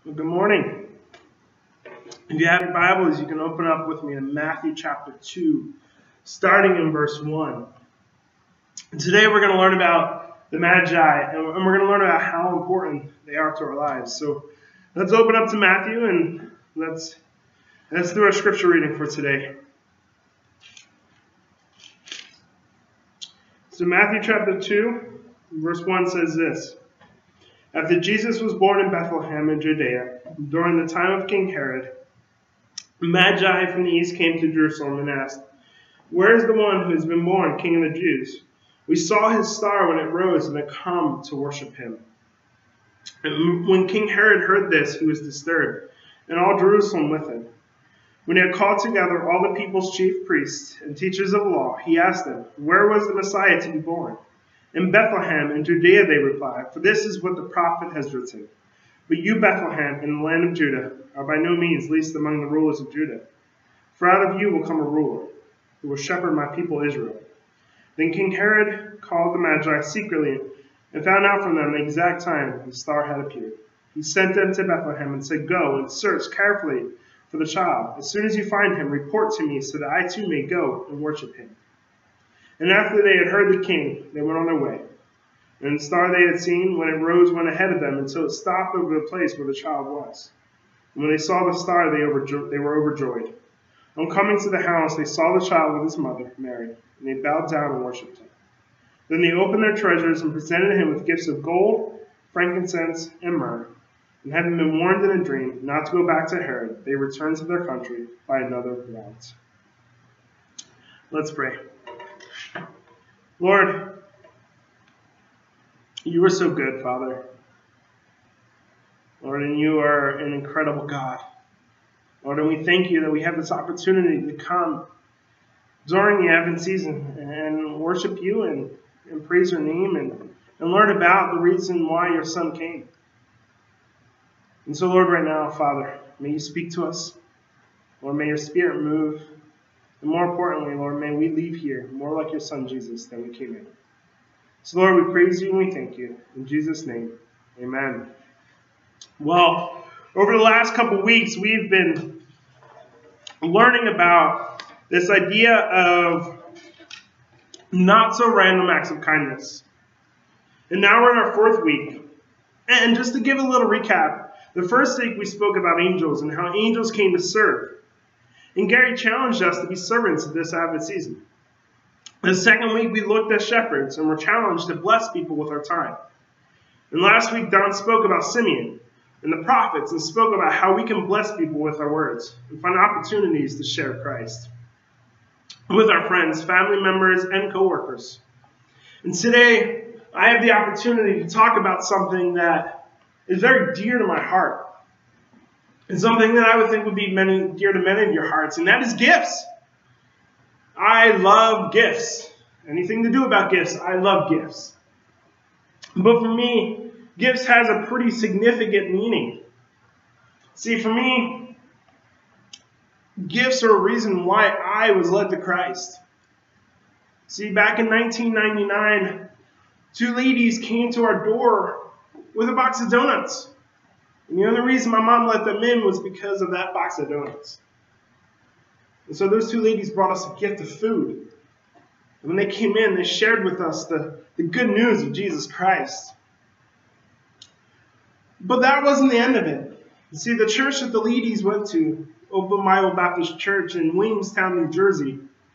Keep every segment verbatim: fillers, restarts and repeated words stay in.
Well, good morning. If you have your Bibles, you can open up with me to Matthew chapter two, starting in verse one. And today we're going to learn about the Magi, and we're going to learn about how important they are to our lives. So let's open up to Matthew, and let's, let's do our scripture reading for today. So Matthew chapter two, verse one says this. After Jesus was born in Bethlehem in Judea, during the time of King Herod, Magi from the east came to Jerusalem and asked, "Where is the one who has been born, King of the Jews? We saw his star when it rose and have come to worship him." And when King Herod heard this, he was disturbed, and all Jerusalem with him. When he had called together all the people's chief priests and teachers of the law, he asked them, "Where was the Messiah to be born?" "In Bethlehem in Judea," they replied, "for this is what the prophet has written. But you, Bethlehem, in the land of Judah, are by no means least among the rulers of Judah. For out of you will come a ruler, who will shepherd my people Israel." Then King Herod called the Magi secretly and found out from them the exact time the star had appeared. He sent them to Bethlehem and said, "Go and search carefully for the child. As soon as you find him, report to me so that I too may go and worship him." And after they had heard the king, they went on their way. And the star they had seen, when it rose, went ahead of them until it stopped over the place where the child was. And when they saw the star, they, overjo- they were overjoyed. On coming to the house, they saw the child with his mother, Mary, and they bowed down and worshipped him. Then they opened their treasures and presented him with gifts of gold, frankincense, and myrrh. And having been warned in a dream not to go back to Herod, they returned to their country by another route. Let's pray. Lord, you are so good, Father. Lord, and you are an incredible God. Lord, and we thank you that we have this opportunity to come during the Advent season and worship you and, and praise your name and, and learn about the reason why your son came. And so, Lord, right now, Father, may you speak to us. Lord, may your spirit move. And more importantly, Lord, may we leave here more like your son Jesus than we came in. So, Lord, we praise you and we thank you. In Jesus' name, amen. Well, over the last couple weeks, we've been learning about this idea of not so random acts of kindness. And now we're in our fourth week. And just to give a little recap, the first week we spoke about angels and how angels came to serve. And Gary challenged us to be servants of this Advent season. The second week we looked at shepherds and were challenged to bless people with our time. And last week Don spoke about Simeon and the prophets and spoke about how we can bless people with our words and find opportunities to share Christ with our friends, family members, and coworkers. And today I have the opportunity to talk about something that is very dear to my heart. And something that I would think would be many, dear to many of your hearts, and that is gifts. I love gifts. Anything to do about gifts, I love gifts. But for me, gifts has a pretty significant meaning. See, for me, gifts are a reason why I was led to Christ. See, back in nineteen ninety-nine, two ladies came to our door with a box of donuts. And the only reason my mom let them in was because of that box of donuts. And so those two ladies brought us a gift of food. And when they came in, they shared with us the, the good news of Jesus Christ. But that wasn't the end of it. You see, the church that the ladies went to, Open Bible Baptist Church in Williamstown, New Jersey,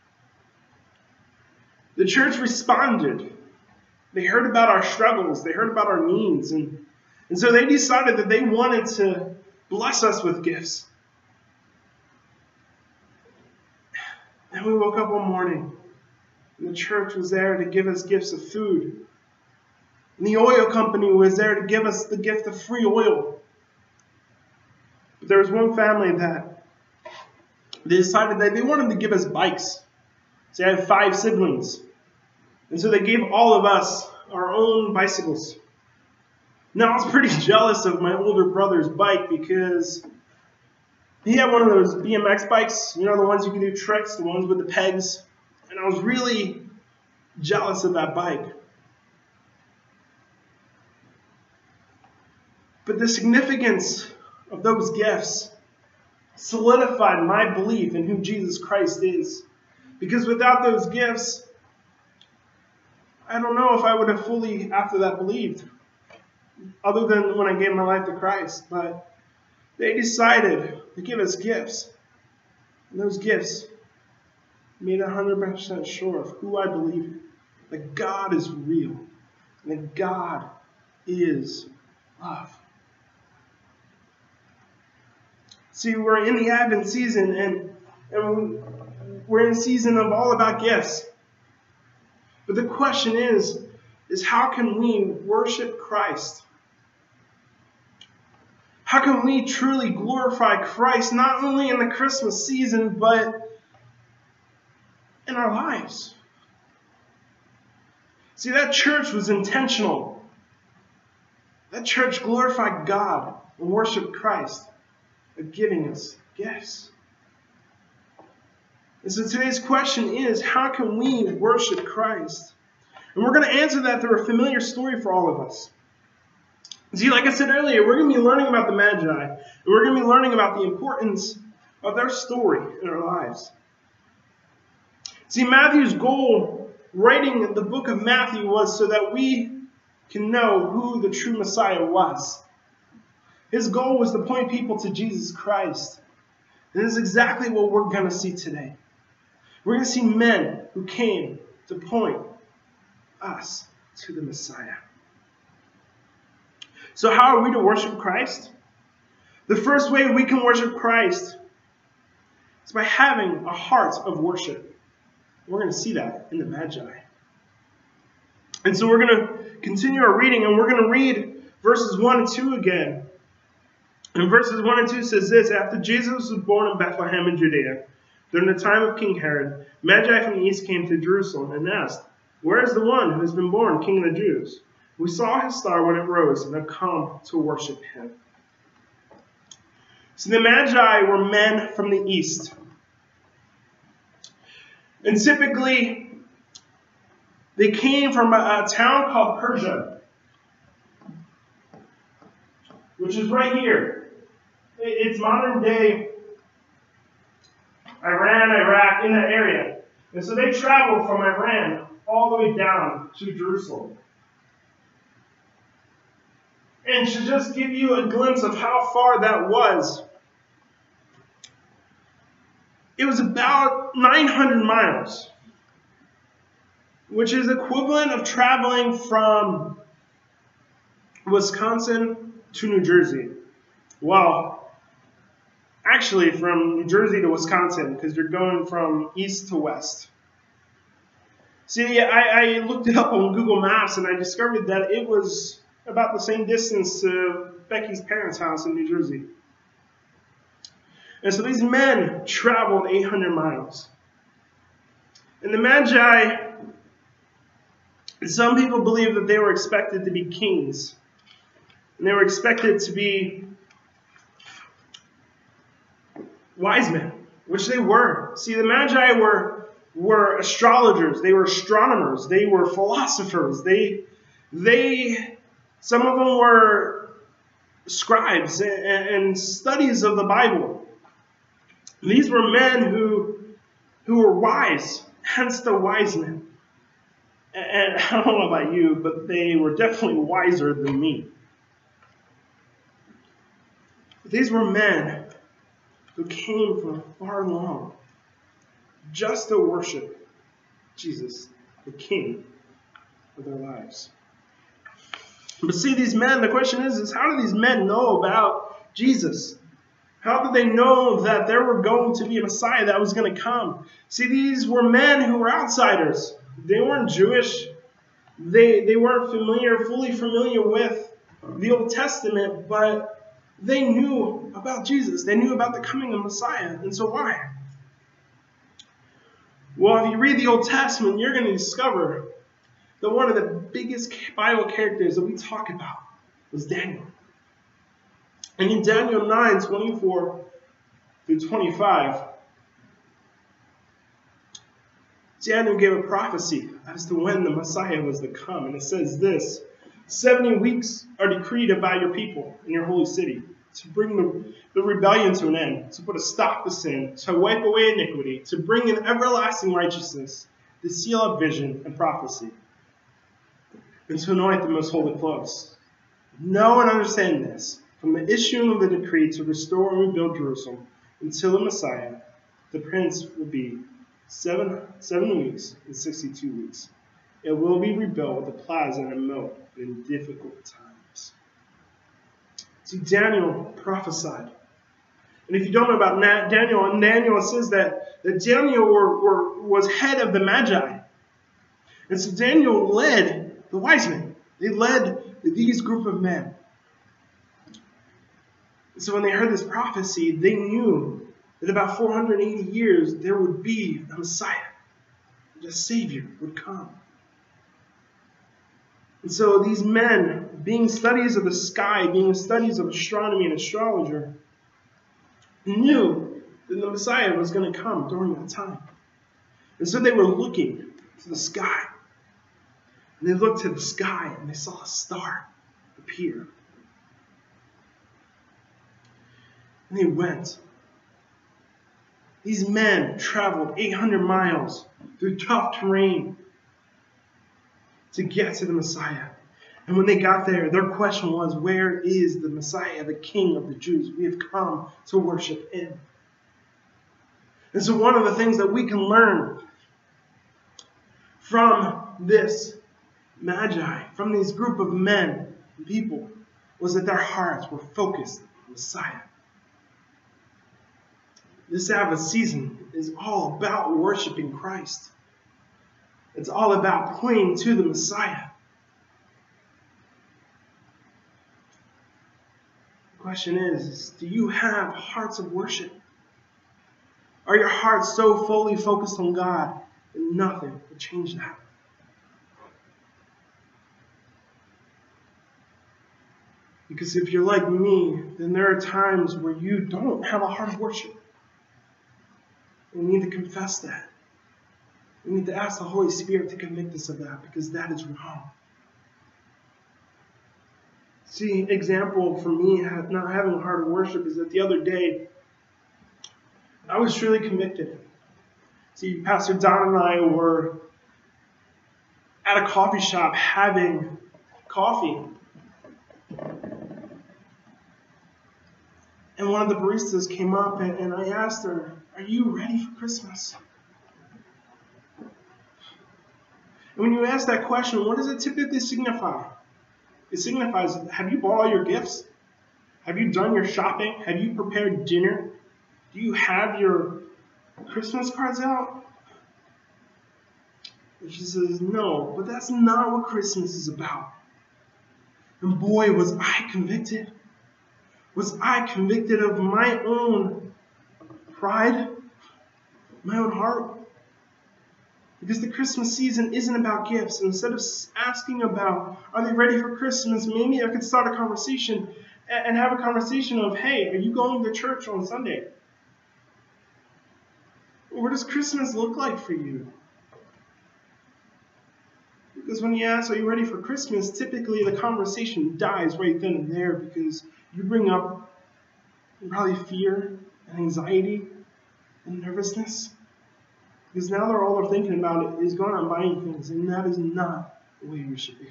the church responded. They heard about our struggles. They heard about our needs. And And so they decided that they wanted to bless us with gifts. And we woke up one morning, and the church was there to give us gifts of food. And the oil company was there to give us the gift of free oil. But there was one family that they decided that they wanted to give us bikes. So I have five siblings. And so they gave all of us our own bicycles. Now, I was pretty jealous of my older brother's bike because he had one of those B M X bikes, you know, the ones you can do tricks, the ones with the pegs. And I was really jealous of that bike. But the significance of those gifts solidified my belief in who Jesus Christ is. Because without those gifts, I don't know if I would have fully, after that, believed, other than when I gave my life to Christ. But they decided to give us gifts. And those gifts made one hundred percent sure of who I believe, that God is real, and that God is love. See, we're in the Advent season, and, and we're in a season of all about gifts. But the question is, is how can we worship Christ? How can we truly glorify Christ, not only in the Christmas season, but in our lives? See, that church was intentional. That church glorified God and worshiped Christ by giving us gifts. And so today's question is, how can we worship Christ? And we're going to answer that through a familiar story for all of us. See, like I said earlier, we're going to be learning about the Magi, and we're going to be learning about the importance of their story in our lives. See, Matthew's goal, writing the book of Matthew, was so that we can know who the true Messiah was. His goal was to point people to Jesus Christ. And this is exactly what we're going to see today. We're going to see men who came to point us to the Messiah. So how are we to worship Christ? The first way we can worship Christ is by having a heart of worship. We're going to see that in the Magi. And so we're going to continue our reading, and we're going to read verses one and two again. And verses one and two says this: After Jesus was born in Bethlehem in Judea, during the time of King Herod, Magi from the east came to Jerusalem and asked, "Where is the one who has been born King of the Jews? We saw his star when it rose and have come to worship him." So the Magi were men from the east. And typically, they came from a, a town called Persia, which is right here. It's modern day Iran, Iraq, in that area. And so they traveled from Iran all the way down to Jerusalem. And to just give you a glimpse of how far that was, it was about nine hundred miles, which is equivalent of traveling from Wisconsin to New Jersey. Well, actually from New Jersey to Wisconsin, because you're going from east to west. See, I, I looked it up on Google Maps, and I discovered that it was about the same distance to Becky's parents' house in New Jersey. And so these men traveled eight hundred miles. And the Magi, some people believe that they were expected to be kings. And they were expected to be wise men, which they were. See, the Magi were, were astrologers. They were astronomers. They were philosophers. They, they, some of them were scribes and, and studies of the Bible. These were men who, who were wise, hence the wise men. And I don't know about you, but they were definitely wiser than me. These were men who came from far along just to worship Jesus, the King of their lives. But see, these men, the question is, is how do these men know about Jesus? How did they know that there were going to be a Messiah that was going to come? See, these were men who were outsiders. They weren't Jewish. They, they weren't familiar, fully familiar with the Old Testament, but they knew about Jesus. They knew about the coming of Messiah. And so why? Well, if you read the Old Testament, you're going to discover that one of the biggest Bible characters that we talk about was Daniel. And in Daniel nine, twenty-four through twenty-five, Daniel gave a prophecy as to when the Messiah was to come. And it says this: seventy weeks are decreed about your people in your holy city, to bring the, the rebellion to an end, to put a stop to sin, to wipe away iniquity, to bring in everlasting righteousness, to seal up vision and prophecy, and to anoint the most holy clothes. Know and understand this. From the issuing of the decree to restore and rebuild Jerusalem until the Messiah, the Prince will be seven, seven weeks and sixty-two weeks. It will be rebuilt with a plaza and a moat in difficult times. See, Daniel prophesied. And if you don't know about Daniel, in Daniel it says that, that Daniel were, were, was head of the Magi. And so Daniel led the wise men. They led these group of men. And so when they heard this prophecy, they knew that about four hundred eighty years there would be a Messiah. The Savior would come. And so these men, being studies of the sky, being studies of astronomy and astrologer, knew that the Messiah was going to come during that time. And so they were looking to the sky. And they looked to the sky and they saw a star appear. And they went. These men traveled eight hundred miles through tough terrain to get to the Messiah. And when they got there, their question was, where is the Messiah, the King of the Jews? We have come to worship him. And so one of the things that we can learn from this Magi, from this group of men and people, was that their hearts were focused on the Messiah. This Sabbath season is all about worshiping Christ. It's all about pointing to the Messiah. The question is, do you have hearts of worship? Are your hearts so fully focused on God that nothing will change that? Because if you're like me, then there are times where you don't have a heart of worship. We need to confess that. We need to ask the Holy Spirit to convict us of that, because that is wrong. See, example for me not having a heart of worship is that the other day, I was truly convicted. See, Pastor Don and I were at a coffee shop having coffee. And one of the baristas came up and, and I asked her, are you ready for Christmas? And when you ask that question, what does it typically signify? It signifies, have you bought all your gifts? Have you done your shopping? Have you prepared dinner? Do you have your Christmas cards out? And she says, no, but that's not what Christmas is about. And boy, was I convicted. Was I convicted of my own pride, my own heart? Because the Christmas season isn't about gifts. And instead of asking about, are they ready for Christmas, maybe I could start a conversation and have a conversation of, hey, are you going to church on Sunday? What does Christmas look like for you? Because when you ask, are you ready for Christmas, typically the conversation dies right then and there, because you bring up probably fear and anxiety and nervousness. Because now they're all they're thinking about it is going out and buying things, and that is not the way we should be.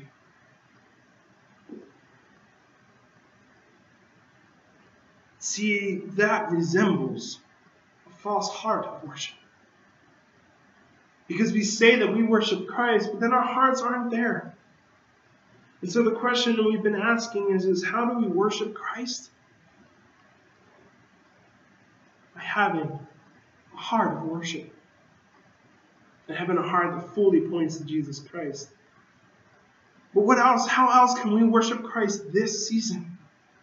See, that resembles a false heart of worship. Because we say that we worship Christ, but then our hearts aren't there. And so the question that we've been asking is, is how do we worship Christ? By having a heart of worship. And having a heart that fully points to Jesus Christ. But what else? How else can we worship Christ this season?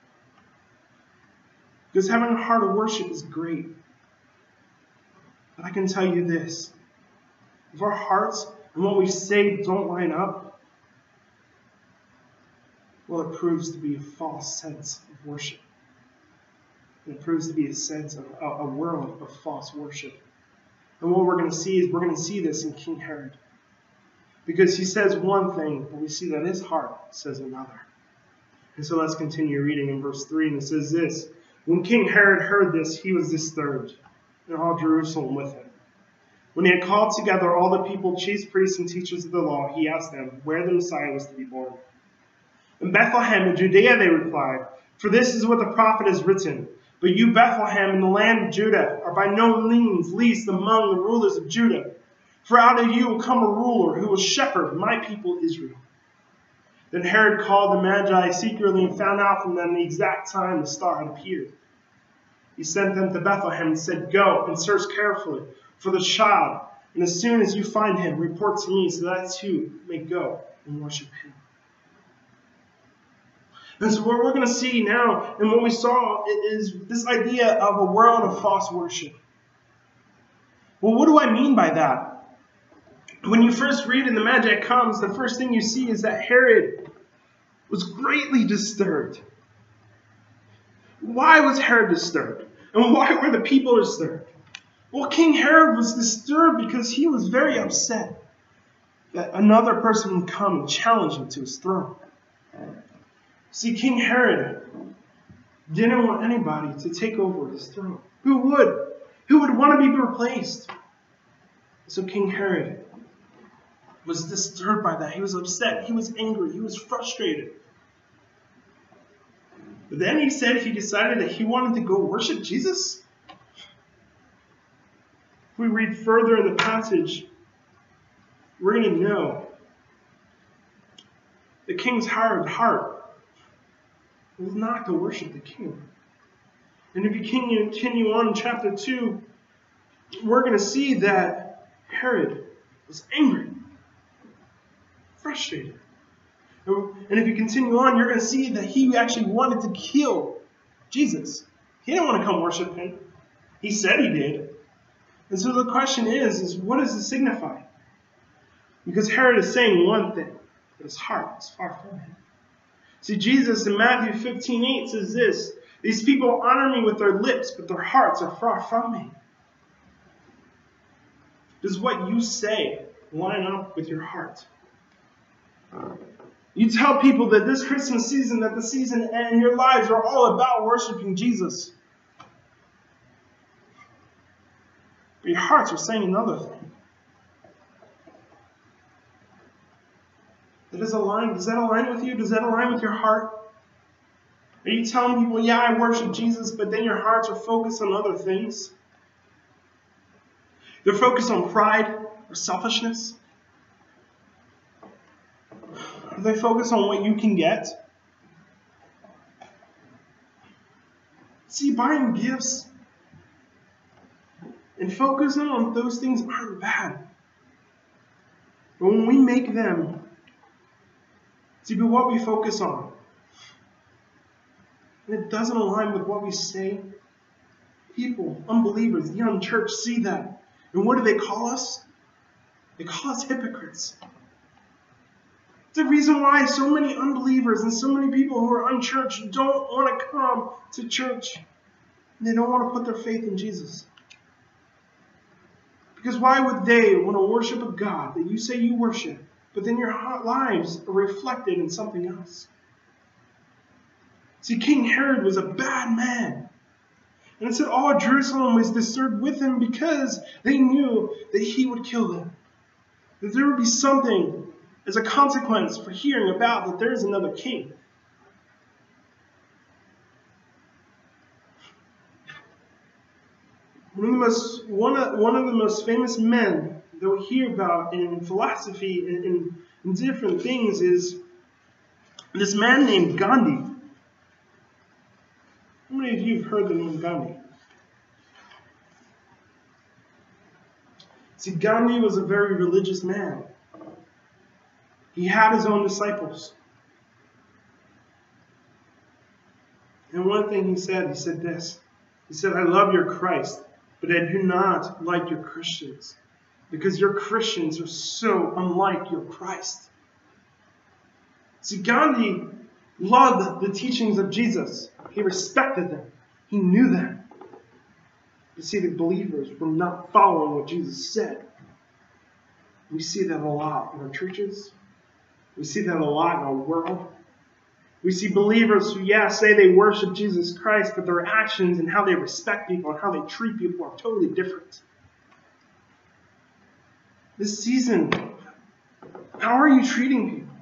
Because having a heart of worship is great. But I can tell you this. If our hearts and what we say don't line up, well, it proves to be a false sense of worship. It proves to be a sense of a, a world of false worship. And what we're going to see is we're going to see this in King Herod. Because he says one thing, but we see that his heart says another. And so let's continue reading in verse three, and it says this: When King Herod heard this, he was disturbed, and all Jerusalem with him. When he had called together all the people, chief priests and teachers of the law, he asked them where the Messiah was to be born. In Bethlehem in Judea, they replied, for this is what the prophet has written. But you, Bethlehem, in the land of Judah, are by no means least among the rulers of Judah. For out of you will come a ruler who will shepherd my people Israel. Then Herod called the Magi secretly and found out from them the exact time the star had appeared. He sent them to Bethlehem and said, go and search carefully for the child, and as soon as you find him, report to me so that I too may go and worship him. And so what we're going to see now, and what we saw, is this idea of a world of false worship. Well, what do I mean by that? When you first read in the Magi comes, the first thing you see is that Herod was greatly disturbed. Why was Herod disturbed? And why were the people disturbed? Well, King Herod was disturbed because he was very upset that another person would come and challenge him to his throne. See, King Herod didn't want anybody to take over his throne. Who would? Who would want to be replaced? So King Herod was disturbed by that. He was upset. He was angry. He was frustrated. But then he said he decided that he wanted to go worship Jesus. If we read further in the passage, we're going to know the king's heart was not to worship the king. And if you continue on in chapter two, we're going to see that Herod was angry, frustrated. And if you continue on, you're going to see that he actually wanted to kill Jesus. He didn't want to come worship him. He said he did. And so the question is, is what does it signify? Because Herod is saying one thing, but his heart is far from him. See, Jesus in Matthew fifteen eight says this: these people honor me with their lips, but their hearts are far from me. Does what you say line up with your heart? You tell people that this Christmas season, that the season and your lives are all about worshiping Jesus. But your hearts are saying another thing. Does, align, does that align with you? Does that align with your heart? Are you telling people, yeah, I worship Jesus, but then your hearts are focused on other things? They're focused on pride or selfishness? Are they focused on what you can get? See, buying gifts and focusing on those things aren't bad. But when we make them to be what we focus on, and it doesn't align with what we say, people, unbelievers, the unchurched see that. And what do they call us? They call us hypocrites. It's the reason why so many unbelievers and so many people who are unchurched don't want to come to church. And they don't want to put their faith in Jesus. Because why would they want to worship a God that you say you worship, but then your lives are reflected in something else? See, King Herod was a bad man. And it said all Jerusalem was disturbed with him because they knew that he would kill them. That there would be something as a consequence for hearing about that there is another king. One of the most, one of, one of the most famous men that we hear about in philosophy and in, in different things is this man named Gandhi. How many of you have heard the name Gandhi? See, Gandhi was a very religious man. He had his own disciples. And one thing he said, he said this. He said, I love your Christ, but I do not like your Christians, because your Christians are so unlike your Christ. See, Gandhi loved the teachings of Jesus. He respected them. He knew them. But see, the believers were not following what Jesus said. We see that a lot in our churches. We see that a lot in our world. We see believers who, yeah, say they worship Jesus Christ, but their actions and how they respect people and how they treat people are totally different. This season, how are you treating people?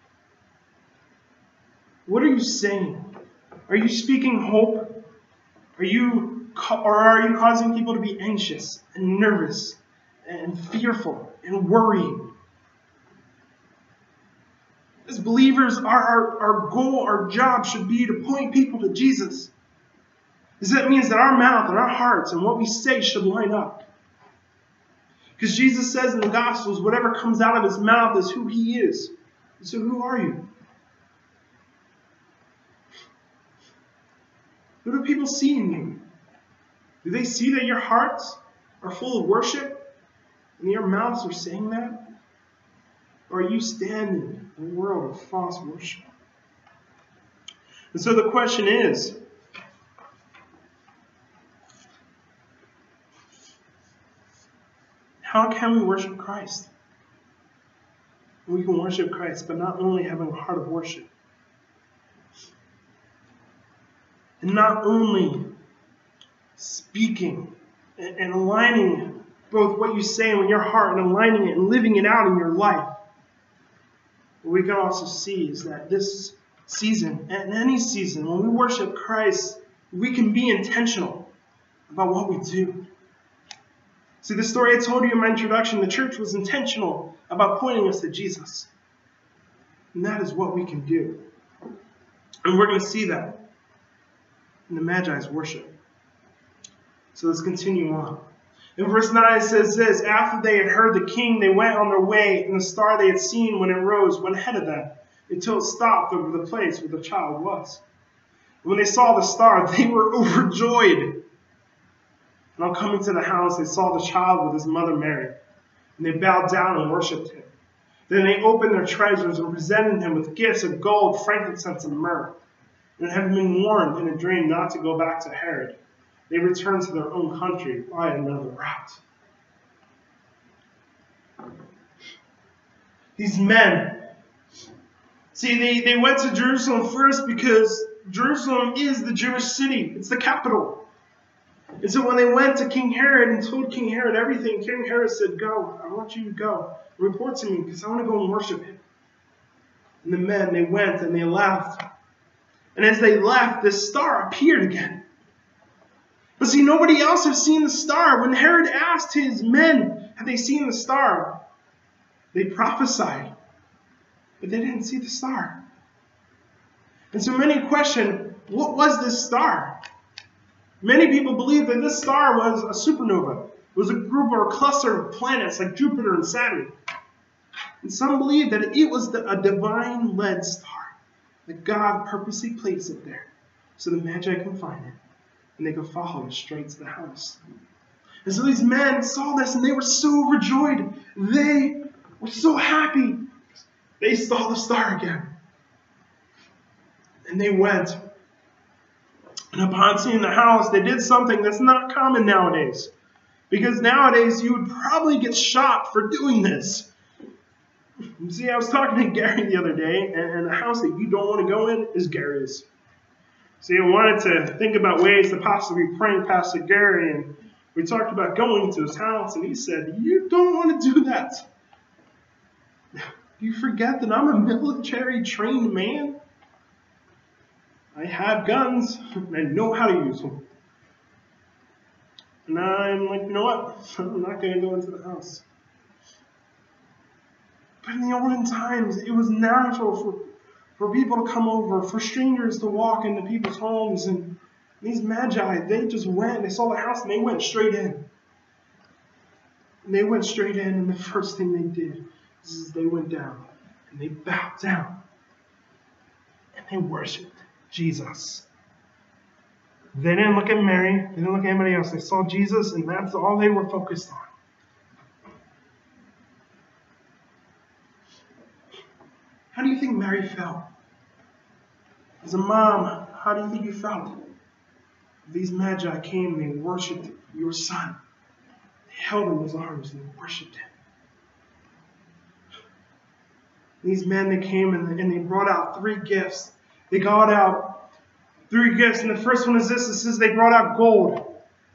What are you saying? Are you speaking hope? Are you, or are you causing people to be anxious and nervous and fearful and worrying? As believers, our, our, our goal, our job should be to point people to Jesus. Because that means that our mouth and our hearts and what we say should line up. Because Jesus says in the Gospels, whatever comes out of his mouth is who he is. So who are you? Who do people see in you? Do they see that your hearts are full of worship and your mouths are saying that? Or are you standing in a world of false worship? And so the question is, how can we worship Christ? We can worship Christ, but not only having a heart of worship, and not only speaking and aligning both what you say in your heart and aligning it and living it out in your life. What we can also see is that this season, and any season, when we worship Christ, we can be intentional about what we do. See, the story I told you in my introduction, the church was intentional about pointing us to Jesus. And that is what we can do. And we're going to see that in the Magi's worship. So let's continue on. In verse nine it says this, after they had heard the king, they went on their way, and the star they had seen when it rose went ahead of them, until it stopped over the place where the child was. When they saw the star, they were overjoyed. And on coming to the house, they saw the child with his mother Mary, and they bowed down and worshipped him. Then they opened their treasures and presented him with gifts of gold, frankincense, and myrrh. And having been warned in a dream not to go back to Herod, they returned to their own country by another route. These men, see, they, they went to Jerusalem first because Jerusalem is the Jewish city. It's the capital. And so when they went to King Herod and told King Herod everything, King Herod said, go, I want you to go. Report to me because I want to go and worship him. And the men, they went and they left. And as they left, this star appeared again. But see, nobody else had seen the star. When Herod asked his men, had they seen the star? They prophesied, but they didn't see the star. And so many question, what was this star? Many people believe that this star was a supernova. It was a group or a cluster of planets like Jupiter and Saturn. And some believe that it was the, a divine-led star, that God purposely placed it there so the Magi can find it. And they could follow it straight to the house. And so these men saw this and they were so overjoyed. They were so happy. They saw the star again. And they went. And upon seeing the house, they did something that's not common nowadays. Because nowadays you would probably get shot for doing this. You see, I was talking to Gary the other day, and the house that you don't want to go in is Gary's. See, I wanted to think about ways to possibly prank Pastor Gary, and we talked about going to his house, and he said, you don't want to do that. You forget that I'm a military-trained man? I have guns, and I know how to use them. And I'm like, you know what? I'm not going to go into the house. But in the olden times, it was natural for For people to come over, for strangers to walk into people's homes. And these Magi, they just went, they saw the house, and they went straight in. And they went straight in, and the first thing they did is they went down, and they bowed down, and they worshipped Jesus. They didn't look at Mary, they didn't look at anybody else. They saw Jesus, and that's all they were focused on. How do you think Mary felt? As a mom, how do you think you felt? These Magi came and they worshipped your son. They held him in his arms and they worshipped him. These men, they came and they brought out three gifts. They got out three gifts, and the first one is this. It says they brought out gold.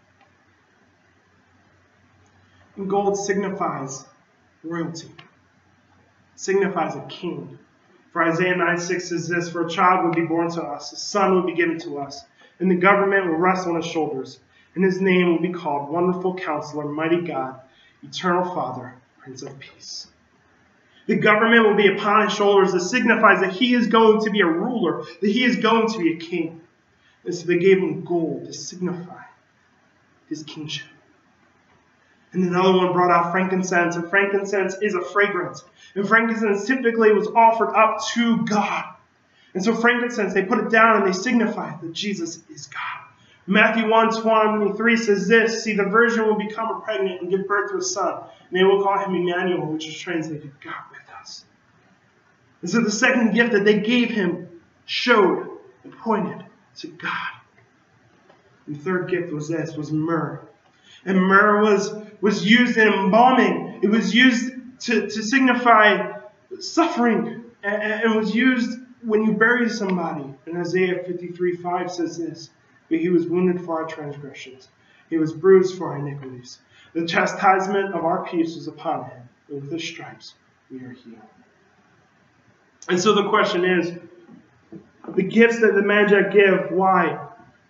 And gold signifies royalty. It signifies a king. For Isaiah nine six says this, for a child would be born to us, a son would be given to us, and the government will rest on his shoulders, and his name will be called Wonderful Counselor, Mighty God, Eternal Father, Prince of Peace. The government will be upon his shoulders. That signifies that he is going to be a ruler, that he is going to be a king. And so they gave him gold to signify his kingship. And another one brought out frankincense, and frankincense is a fragrance. And frankincense typically was offered up to God. And so frankincense, they put it down and they signify that Jesus is God. Matthew one twenty-three says this, see, the virgin will become pregnant and give birth to a son, and they will call him Emmanuel, which is translated God with us. And so the second gift that they gave him showed and pointed to God. And the third gift was this, was myrrh. And myrrh was, was used in embalming. It was used to, to signify suffering. And it was used when you bury somebody. And Isaiah fifty-three five says this, but he was wounded for our transgressions. He was bruised for our iniquities. The chastisement of our peace was upon him. And with his stripes we are healed. And so the question is, the gifts that the Magi give, why?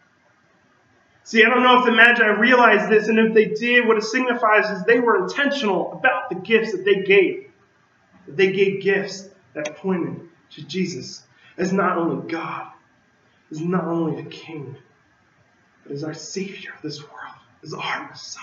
See, I don't know if the Magi realized this, and if they did, what it signifies is they were intentional about the gifts that they gave. That they gave gifts that pointed to Jesus as not only God, as not only a king, but as our Savior of this world, as our Messiah.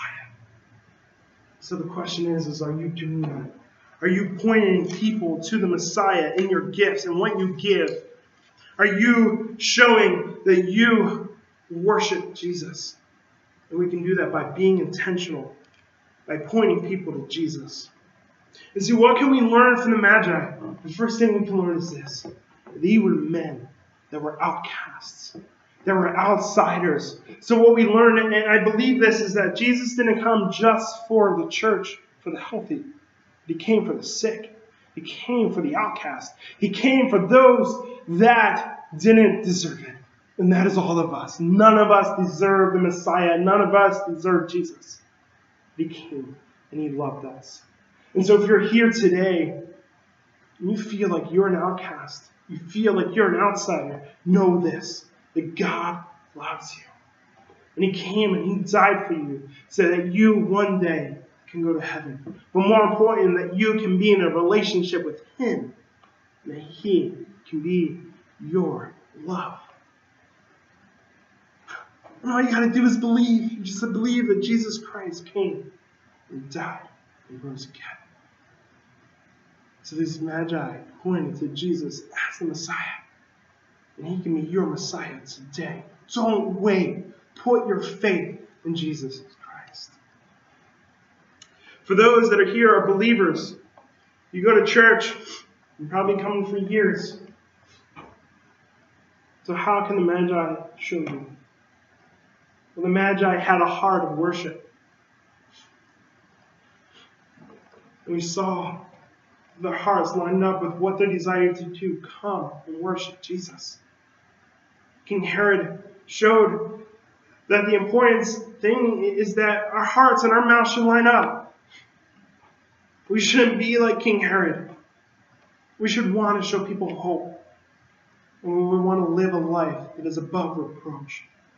So the question is, is are you doing that? Are you pointing people to the Messiah in your gifts and what you give? Are you showing that you worship Jesus? And we can do that by being intentional, by pointing people to Jesus. And see, what can we learn from the Magi? The first thing we can learn is this. These were men that were outcasts, that were outsiders. So what we learn, and I believe this, is that Jesus didn't come just for the church, for the healthy. He came for the sick. He came for the outcast. He came for those that didn't deserve it. And that is all of us. None of us deserve the Messiah. None of us deserve Jesus. He came and he loved us. And so if you're here today and you feel like you're an outcast, you feel like you're an outsider, know this, that God loves you. And he came and he died for you so that you one day can go to heaven. But more important, that you can be in a relationship with him. And that he can be your love. And all you got to do is believe. You just believe that Jesus Christ came and died and rose again. So these Magi pointed to Jesus as the Messiah. And he can be your Messiah today. Don't wait. Put your faith in Jesus Christ. For those that are here are believers. You go to church. You're probably coming for years. So how can the Magi show you? Well, the Magi had a heart of worship. And we saw their hearts lined up with what they desired to do. Come and worship Jesus. King Herod showed that the important thing is that our hearts and our mouths should line up. We shouldn't be like King Herod. We should want to show people hope. And we want to live a life that is above reproach.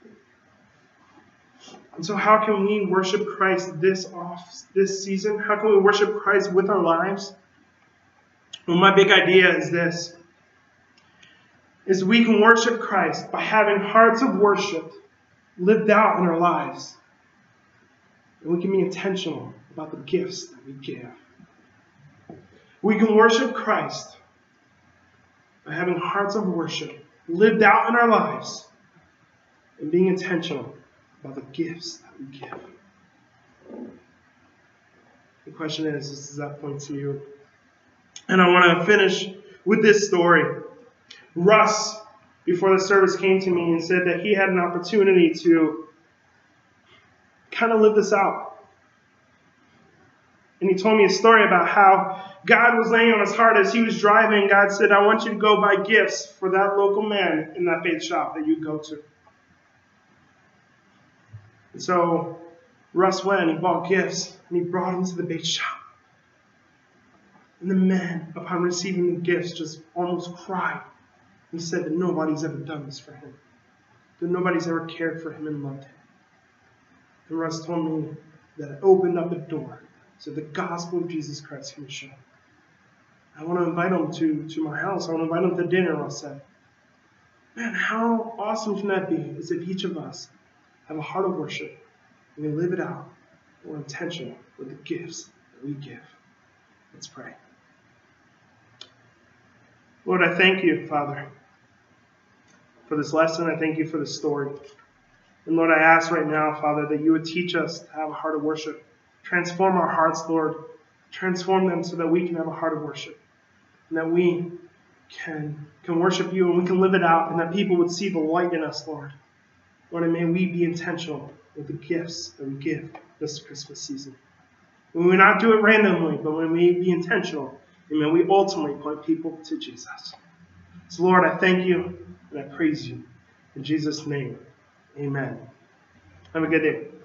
And so how can we worship Christ this off this season? How can we worship Christ with our lives? Well, my big idea is this. Is we can worship Christ by having hearts of worship lived out in our lives. And we can be intentional about the gifts that we give. We can worship Christ by having hearts of worship lived out in our lives and being intentional about the gifts that we give. The question is, does that point to you? And I want to finish with this story. Russ, before the service, came to me and said that he had an opportunity to kind of live this out. And he told me a story about how God was laying on his heart as he was driving. God said, I want you to go buy gifts for that local man in that faith shop that you go to. And so Russ went and he bought gifts and he brought them to the bait shop. And the man, upon receiving the gifts, just almost cried. He said that nobody's ever done this for him. That nobody's ever cared for him and loved him. And Russ told me that it opened up a door so the gospel of Jesus Christ can show. I want to invite him to, to my house. I want to invite him to dinner, Russ said. Man, how awesome can that be? As if each of us have a heart of worship and we live it out. We're intentional with the gifts that we give. Let's pray. Lord, I thank you, Father, for this lesson. I thank you for this story. And Lord, I ask right now, Father, that you would teach us to have a heart of worship. Transform our hearts, Lord. Transform them so that we can have a heart of worship. And that we can, can worship you and we can live it out. And that people would see the light in us, Lord. Lord, and may we be intentional with the gifts that we give this Christmas season. When we not do it randomly, but when we be intentional. And may we ultimately point people to Jesus. So Lord, I thank you and I praise you. In Jesus' name, amen. Have a good day.